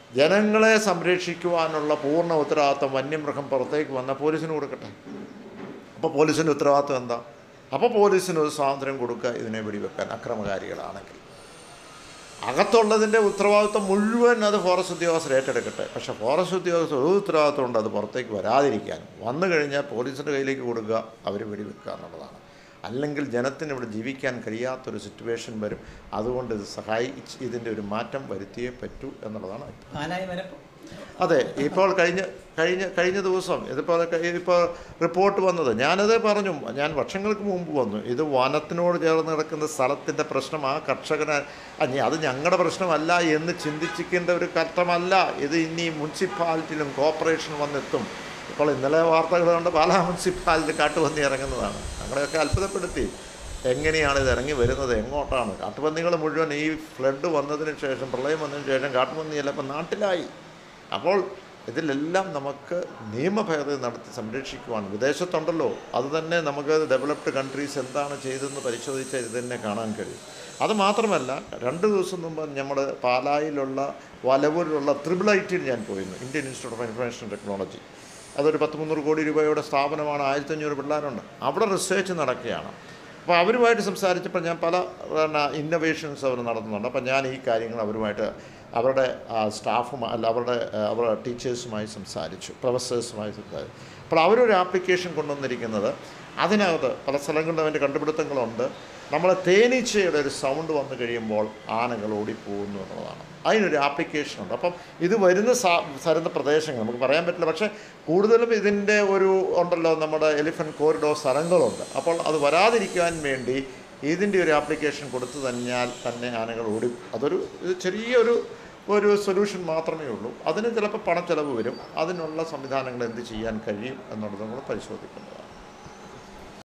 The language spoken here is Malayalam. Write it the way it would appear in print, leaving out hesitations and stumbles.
ജനങ്ങളെ സംരക്ഷിക്കുവാനുള്ള പൂർണ്ണ ഉത്തരവാദിത്വം വന്യമൃഗം പുറത്തേക്ക് വന്നാൽ പോലീസിന് കൊടുക്കട്ടെ. അപ്പോൾ പോലീസിൻ്റെ ഉത്തരവാദിത്വം എന്താ? അപ്പോൾ പോലീസിന് ഒരു സ്വാതന്ത്ര്യം കൊടുക്കുക ഇതിനെ വെടിവെക്കാൻ അക്രമകാരികളാണെങ്കിൽ. അകത്തുള്ളതിൻ്റെ ഉത്തരവാദിത്വം മുഴുവൻ അത് ഫോറസ്റ്റ് ഉദ്യോഗസ്ഥർ ഏറ്റെടുക്കട്ടെ. പക്ഷേ ഫോറസ്റ്റ് ഉദ്യോഗസ്ഥർ ഒരു ഉത്തരവാദിത്വമുണ്ട് അത് പുറത്തേക്ക് വരാതിരിക്കാൻ. വന്നു കഴിഞ്ഞാൽ പോലീസിൻ്റെ കയ്യിലേക്ക് കൊടുക്കുക, അവർ വെടിവെക്കുക എന്നുള്ളതാണ്. അല്ലെങ്കിൽ ജനത്തിന് ഇവിടെ ജീവിക്കാൻ കഴിയാത്തൊരു സിറ്റുവേഷൻ വരും. അതുകൊണ്ട് ഇത് ഇതിൻ്റെ ഒരു മാറ്റം വരുത്തിയേ പറ്റൂ എന്നുള്ളതാണ്. അതെ, ഇപ്പോൾ കഴിഞ്ഞ ദിവസം ഇപ്പോൾ റിപ്പോർട്ട് വന്നത് ഞാനത് പറഞ്ഞു. ഞാൻ വർഷങ്ങൾക്ക് മുമ്പ് വന്നു. ഇത് വനത്തിനോട് ചേർന്ന് കിടക്കുന്ന സ്ഥലത്തിൻ്റെ പ്രശ്നം ആ കർഷകന് അത് ഞങ്ങളുടെ പ്രശ്നമല്ല എന്ന് ചിന്തിച്ചിരിക്കേണ്ട ഒരു ഘട്ടമല്ല ഇത്. ഇനി മുനിസിപ്പാലിറ്റിയിലും കോർപ്പറേഷനും വന്നെത്തും. ഇപ്പോൾ ഇന്നലെ വാർത്തകൾ കൊണ്ട് പാലാ മുനിസിപ്പാലിറ്റി കാട്ടുപന്നി ഇറങ്ങുന്നതാണ്. ഞങ്ങളെയൊക്കെ അത്ഭുതപ്പെടുത്തി. എങ്ങനെയാണ് ഇത് ഇറങ്ങി വരുന്നത്, എങ്ങോട്ടാണ്? കാട്ടുപന്നികൾ മുഴുവൻ ഈ ഫ്ലഡ് വന്നതിന് ശേഷം, പ്രളയം വന്നതിന് ശേഷം കാട്ടുപന്നിയെല്ലാം ഇപ്പം നാട്ടിലായി. അപ്പോൾ ഇതിലെല്ലാം നമുക്ക് നിയമഭേദഗതി നടത്തി സംരക്ഷിക്കുവാൻ വിദേശത്തുണ്ടല്ലോ. അതുതന്നെ നമുക്ക് ഡെവലപ്ഡ് കൺട്രീസ് എന്താണ് ചെയ്തതെന്ന് പരിശോധിച്ചാൽ ഇത് തന്നെ കാണാൻ കഴിയും. അതുമാത്രമല്ല, 2 ദിവസം മുമ്പ് നമ്മൾ പാലായിലുള്ള വലവൂരിലുള്ള ത്രിബിൾ-ഐറ്റിയിൽ ഞാൻ പോയിരുന്നു. Indian institute of information technology. അതൊരു 10-300 കോടി രൂപയുടെ സ്ഥാപനമാണ്. 1500 പിള്ളേരുണ്ട്. അവിടെ റിസർച്ച് നടക്കുകയാണ്. അപ്പോൾ അവരുമായിട്ട് സംസാരിച്ചപ്പോൾ ഞാൻ പല ഇന്നൊവേഷൻസ് അവർ നടത്തുന്നുണ്ട്. അപ്പോൾ ഞാൻ ഈ കാര്യങ്ങൾ അവരുടെ അവരുടെ ടീച്ചേഴ്സുമായി സംസാരിച്ചു, പ്രൊഫസേഴ്സുമായി സംസാരിച്ചു. അപ്പോൾ അവരൊരു ആപ്ലിക്കേഷൻ കൊണ്ടുവന്നിരിക്കുന്നത്, അതിനകത്ത് പല സ്ഥലങ്ങളിലും അതിൻ്റെ കണ്ടുപിടുത്തങ്ങളുണ്ട്. നമ്മൾ തേനീച്ചയുടെ ഒരു സൗണ്ട് വന്നു കഴിയുമ്പോൾ ആനകൾ ഓടിപ്പോകുന്നു എന്നുള്ളതാണ്. അതിനൊരു ആപ്ലിക്കേഷനുണ്ട്. അപ്പം ഇത് വരുന്ന പ്രദേശങ്ങൾ നമുക്ക് പറയാൻ പറ്റില്ല. പക്ഷേ കൂടുതലും ഇതിൻ്റെ ഉണ്ടല്ലോ നമ്മുടെ എലിഫൻറ്റ് കോറിഡോർ സ്ഥലങ്ങളുണ്ട്. അപ്പോൾ അത് വരാതിരിക്കാൻ വേണ്ടി ഇതിൻ്റെ ഒരു ആപ്ലിക്കേഷൻ കൊടുത്തു തന്നെ ആനകൾ ഓടി. ചെറിയൊരു സൊല്യൂഷൻ മാത്രമേ ഉള്ളൂ. അതിന് ചിലപ്പോൾ പണച്ചെലവ് വരും. അതിനുള്ള സംവിധാനങ്ങൾ എന്ത് ചെയ്യാൻ കഴിയും എന്നുള്ളത് നമ്മൾ പരിശോധിക്കുന്നത്.